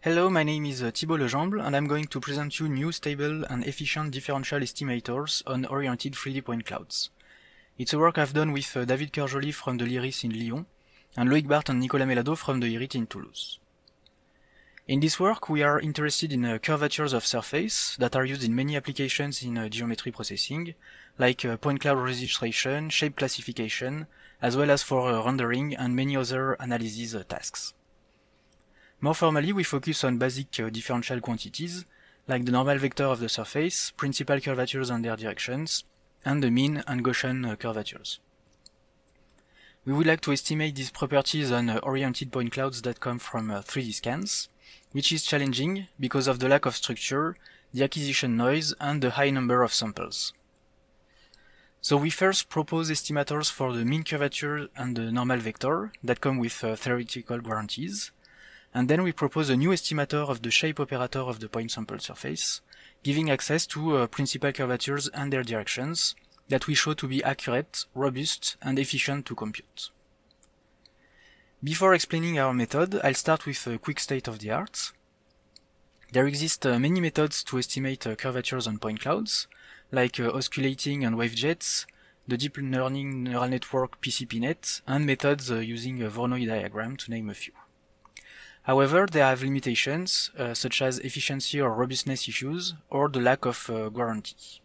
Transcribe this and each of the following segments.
Hello, my name is Thibault Lejamble, and I'm going to present you new stable and efficient differential estimators on oriented 3D point clouds. It's a work I've done with David Kerjoli from the LIRIS in Lyon, and Loïc Barthes and Nicolas Melado from the IRIT in Toulouse. In this work, we are interested in curvatures of surface that are used in many applications in geometry processing, like point cloud registration, shape classification, as well as for rendering and many other analysis tasks. More formally, we focus on basic differential quantities, like the normal vector of the surface, principal curvatures and their directions, and the mean and Gaussian curvatures. We would like to estimate these properties on oriented point clouds that come from 3D scans, which is challenging because of the lack of structure, the acquisition noise, and the high number of samples. So we first propose estimators for the mean curvature and the normal vector that come with theoretical guarantees. And then we propose a new estimator of the shape operator of the point sample surface, giving access to principal curvatures and their directions that we show to be accurate, robust, and efficient to compute. Before explaining our method, I'll start with a quick state of the art. There exist many methods to estimate curvatures on point clouds, like osculating and wavejets, the deep learning neural network PCPNet, and methods using a Voronoi diagram, to name a few. However, they have limitations, such as efficiency or robustness issues, or the lack of guarantee.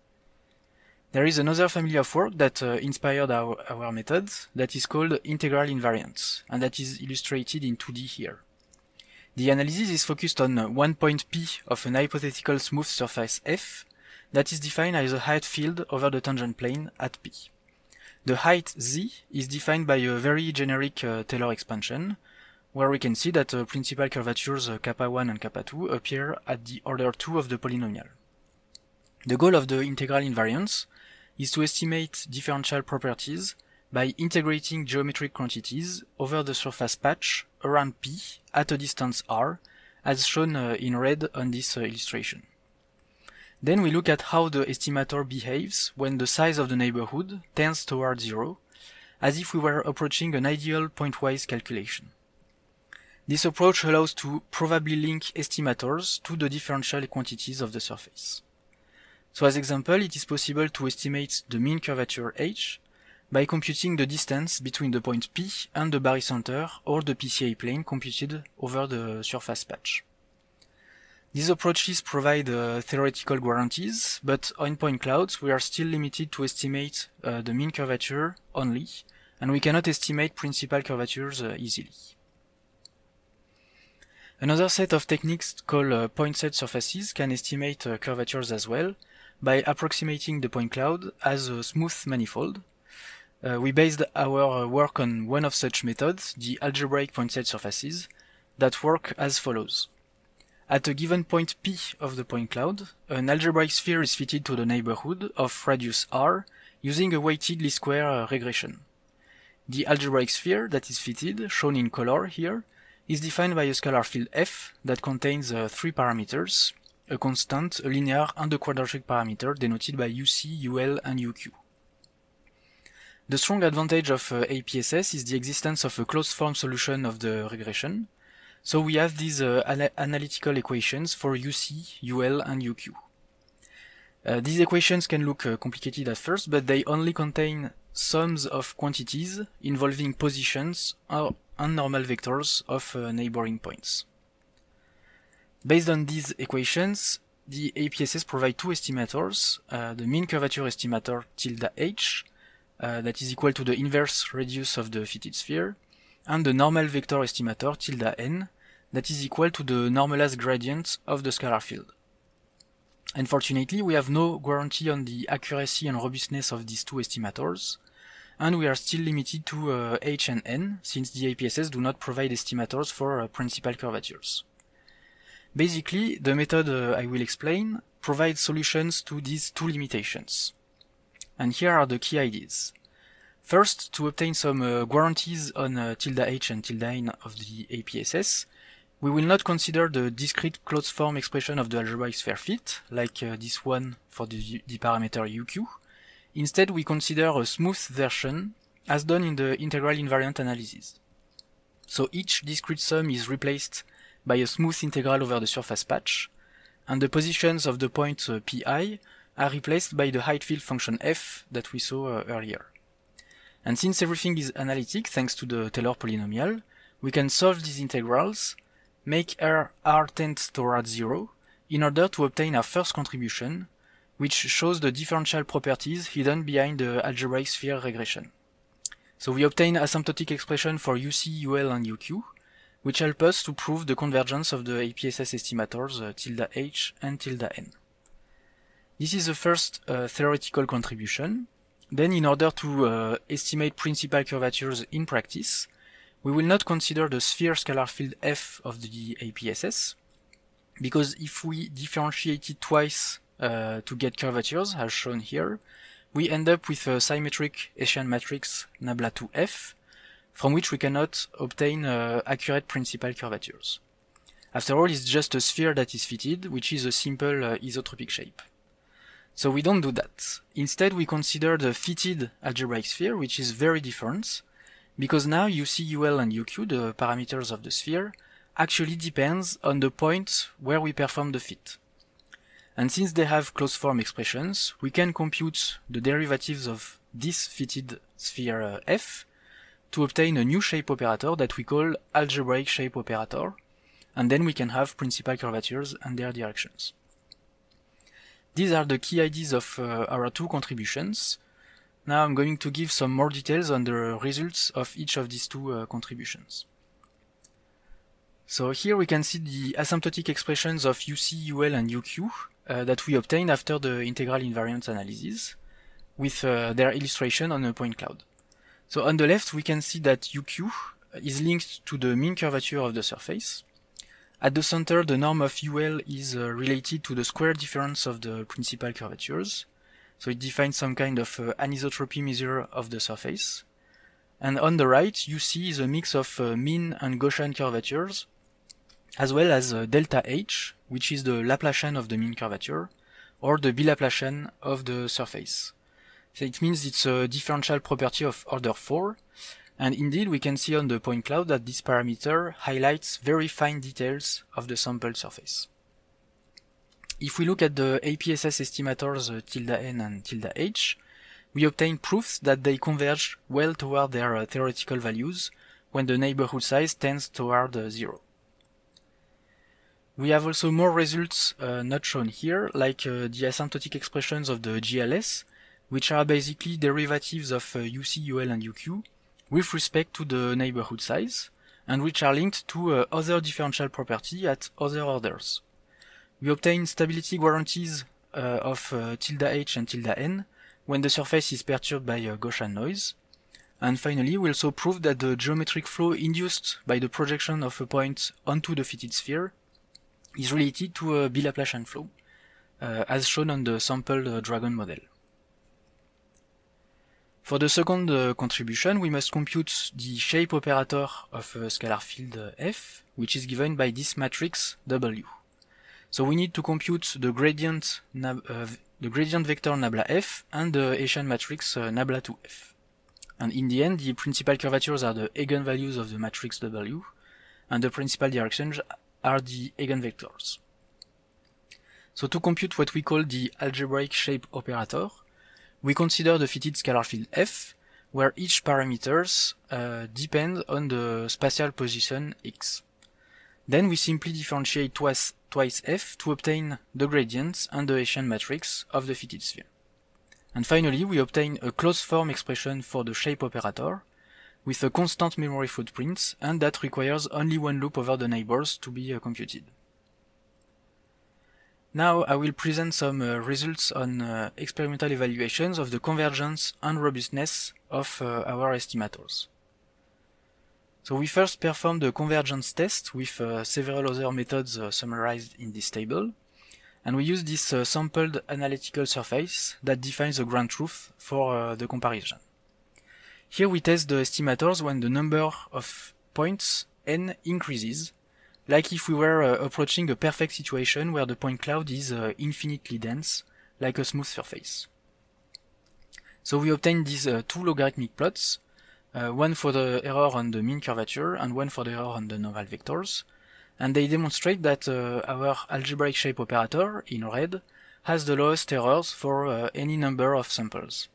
There is another family of work that inspired our method, that is called integral invariance, and that is illustrated in 2D here. The analysis is focused on one point P of an hypothetical smooth surface F that is defined as a height field over the tangent plane at P. The height Z is defined by a very generic Taylor expansion, where we can see that principal curvatures kappa 1 and kappa 2 appear at the order 2 of the polynomial. The goal of the integral invariance is to estimate differential properties by integrating geometric quantities over the surface patch around P at a distance r, as shown in red on this illustration. Then we look at how the estimator behaves when the size of the neighborhood tends toward 0, as if we were approaching an ideal pointwise calculation. This approach allows to probably link estimators to the differential quantities of the surface. So as example, it is possible to estimate the mean curvature h by computing the distance between the point P and the barycenter or the PCA plane computed over the surface patch. These approaches provide theoretical guarantees, but on point clouds we are still limited to estimate the mean curvature only, and we cannot estimate principal curvatures easily. Another set of techniques called point set surfaces can estimate curvatures as well by approximating the point cloud as a smooth manifold. We based our work on one of such methods, the algebraic point set surfaces, that work as follows. At a given point P of the point cloud, an algebraic sphere is fitted to the neighborhood of radius r using a weighted least square regression. The algebraic sphere that is fitted, shown in color here, is defined by a scalar field f that contains three parameters, a constant, a linear, and a quadratic parameter denoted by uc, ul, and uq. The strong advantage of APSS is the existence of a closed-form solution of the regression, so we have these analytical equations for uc, ul, and uq. These equations can look complicated at first, but they only contain sums of quantities involving positions and normal vectors of neighboring points. Based on these equations, the APSS provide two estimators, the mean curvature estimator tilde h, that is equal to the inverse radius of the fitted sphere, and the normal vector estimator tilde n, that is equal to the normalized gradient of the scalar field. Unfortunately, we have no guarantee on the accuracy and robustness of these two estimators, and we are still limited to h and n, since the APSS do not provide estimators for principal curvatures. Basically, the method I will explain provides solutions to these two limitations. And here are the key ideas. First, to obtain some guarantees on tilde h and tilde n of the APSS, we will not consider the discrete closed form expression of the algebraic sphere fit, like this one for the parameter uq. Instead, we consider a smooth version, as done in the integral invariant analysis. So each discrete sum is replaced by a smooth integral over the surface patch, and the positions of the point pi are replaced by the height field function f that we saw earlier. And since everything is analytic thanks to the Taylor polynomial, we can solve these integrals, make r tend towards 0, in order to obtain our first contribution, which shows the differential properties hidden behind the algebraic sphere regression. So we obtain asymptotic expression for UC, UL, and UQ, which help us to prove the convergence of the APSS estimators tilde h and tilde n. This is the first theoretical contribution. Then, in order to estimate principal curvatures in practice, we will not consider the sphere scalar field f of the APSS, because if we differentiate it twice to get curvatures, as shown here, we end up with a symmetric Hessian matrix nabla 2f, from which we cannot obtain accurate principal curvatures. After all, it's just a sphere that is fitted, which is a simple isotropic shape. So we don't do that. Instead, we consider the fitted algebraic sphere, which is very different, because now UC, UL, and UQ, the parameters of the sphere, actually depends on the point where we perform the fit. And since they have closed form expressions, we can compute the derivatives of this fitted sphere f to obtain a new shape operator that we call algebraic shape operator, and then we can have principal curvatures and their directions. These are the key ideas of our two contributions. Now I'm going to give some more details on the results of each of these two contributions. So here we can see the asymptotic expressions of UC, UL, and UQ that we obtained after the integral invariant analysis, with their illustration on a point cloud. So on the left we can see that UQ is linked to the mean curvature of the surface. At the center, the norm of UL is related to the square difference of the principal curvatures, so it defines some kind of anisotropy measure of the surface. And on the right, UC is a mix of mean and Gaussian curvatures, as well as delta H, which is the Laplacian of the mean curvature, or the Bilaplacian of the surface. So it means it's a differential property of order 4, and indeed we can see on the point cloud that this parameter highlights very fine details of the sampled surface. If we look at the APSS estimators tilde n and tilde h, we obtain proofs that they converge well toward their theoretical values when the neighborhood size tends toward 0. We have also more results not shown here, like the asymptotic expressions of the GLS, which are basically derivatives of UC, UL, and UQ with respect to the neighborhood size, and which are linked to other differential property at other orders. We obtain stability guarantees of tilde h and tilde n when the surface is perturbed by Gaussian noise. And finally, we also prove that the geometric flow induced by the projection of a point onto the fitted sphere is related to a Bilaplacian flow, as shown on the sampled Dragon model. For the second contribution, we must compute the shape operator of a scalar field f, which is given by this matrix W. So we need to compute the gradient vector nabla f and the Hessian matrix nabla 2f. And in the end, the principal curvatures are the eigenvalues of the matrix W, and the principal directions are the eigenvectors. So to compute what we call the algebraic shape operator, we consider the fitted scalar field f, where each parameters depend on the spatial position x. Then we simply differentiate twice f to obtain the gradients and the Hessian matrix of the fitted sphere. And finally, we obtain a closed form expression for the shape operator with a constant memory footprint, and that requires only one loop over the neighbors to be computed. Now I will present some results on experimental evaluations of the convergence and robustness of our estimators. So we first performed the convergence test with several other methods summarized in this table, and we use this sampled analytical surface that defines the ground truth for the comparison. Here we test the estimators when the number of points n increases, like if we were approaching a perfect situation where the point cloud is infinitely dense, like a smooth surface. So we obtain these two logarithmic plots, one for the error on the mean curvature and one for the error on the normal vectors, and they demonstrate that our algebraic shape operator, in red, has the lowest errors for any number of samples.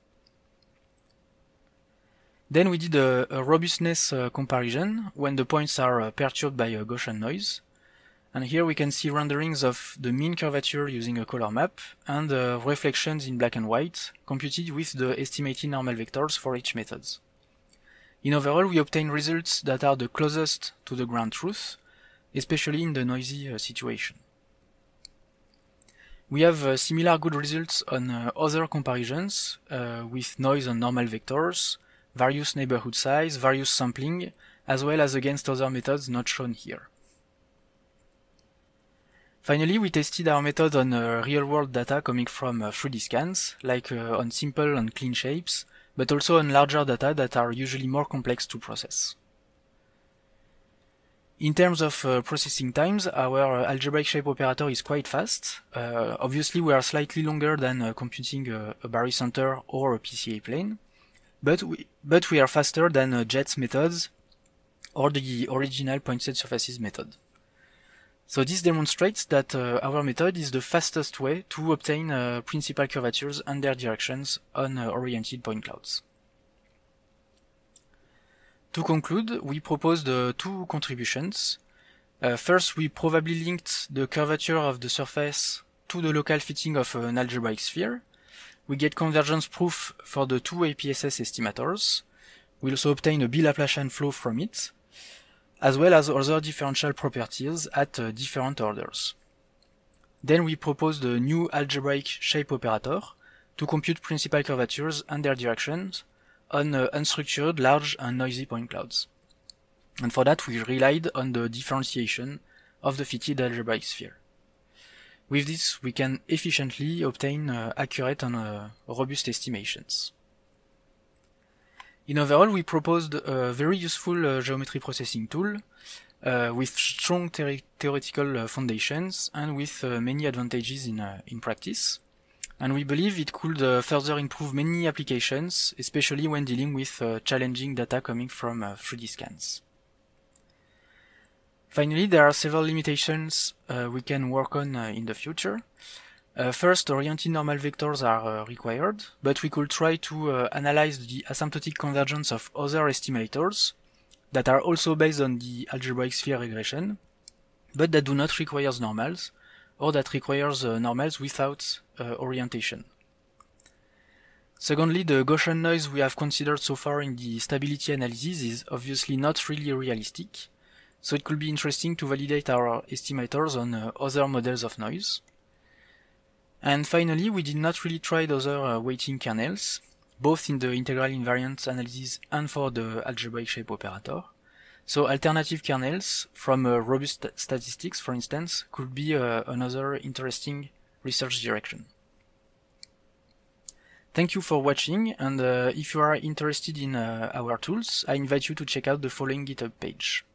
Then we did a robustness comparison when the points are perturbed by a Gaussian noise. And here we can see renderings of the mean curvature using a color map and reflections in black and white computed with the estimated normal vectors for each method. In overall, we obtain results that are the closest to the ground truth, especially in the noisy situation. We have similar good results on other comparisons with noise on normal vectors, various neighborhood size, various sampling, as well as against other methods not shown here. Finally, we tested our method on real-world data coming from 3D scans, like on simple and clean shapes, but also on larger data that are usually more complex to process. In terms of processing times, our algebraic shape operator is quite fast. Obviously, we are slightly longer than computing a barycenter or a PCA plane, but we are faster than JET's methods or the original pointed surfaces method. So this demonstrates that our method is the fastest way to obtain principal curvatures and their directions on oriented point clouds. To conclude, we proposed two contributions. First, we probably linked the curvature of the surface to the local fitting of an algebraic sphere. We get convergence proof for the two APSS estimators. We also obtain a Laplacian flow from it, as well as other differential properties at different orders. Then we proposed a new algebraic shape operator to compute principal curvatures and their directions on unstructured, large and noisy point clouds. And for that we relied on the differentiation of the fitted algebraic sphere. With this we can efficiently obtain accurate and robust estimations. In overall, we proposed a very useful geometry processing tool with strong theoretical foundations and with many advantages in practice. And we believe it could further improve many applications, especially when dealing with challenging data coming from 3D scans. Finally, there are several limitations we can work on in the future. First, oriented normal vectors are required, but we could try to analyze the asymptotic convergence of other estimators that are also based on the algebraic sphere regression, but that do not require normals, or that requires normals without orientation. Secondly, the Gaussian noise we have considered so far in the stability analysis is obviously not really realistic, so it could be interesting to validate our estimators on other models of noise. And finally, we did not really try other weighting kernels, both in the integral invariant analysis and for the algebraic shape operator. So alternative kernels from robust statistics, for instance, could be another interesting research direction. Thank you for watching, and if you are interested in our tools, I invite you to check out the following GitHub page.